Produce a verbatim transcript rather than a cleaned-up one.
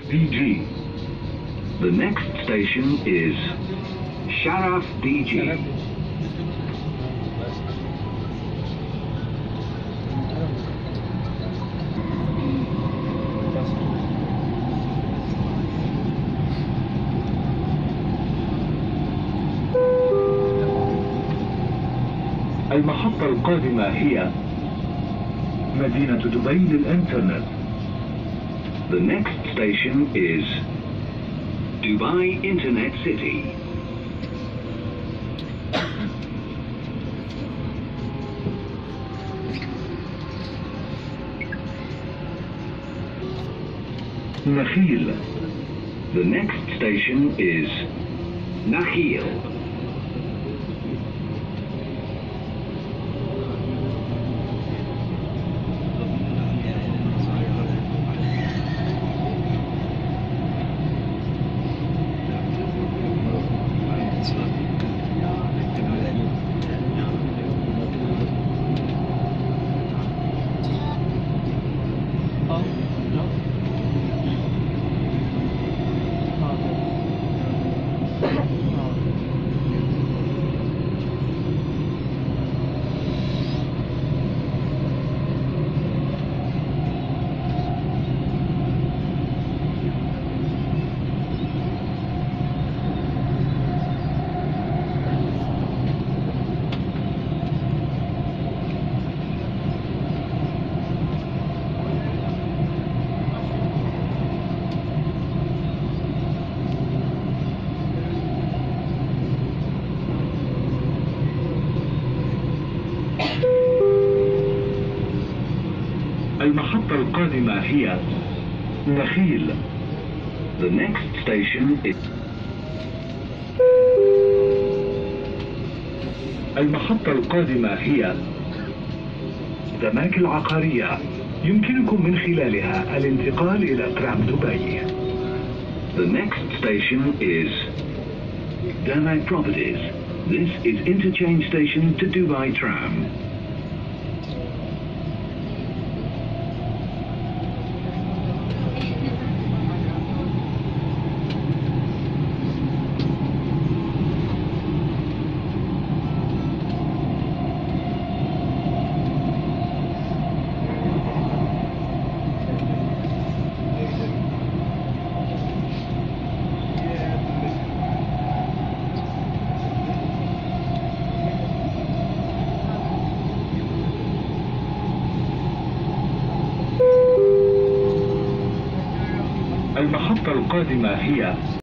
D G. The next station is Sharaf D G. المحطة القادمة هي مدينة دبي للإنترنت. The next station is Dubai Internet City. نخيل. The next station is Nakheel. المحطة القادمة هي نخيل. The next station is المحطة القادمة هي دماك العقارية. يمكنكم من خلالها الانتقال إلى ترام دبي. The next station is Damak Properties. This is interchange station to Dubai Tram. المحطة القادمة هي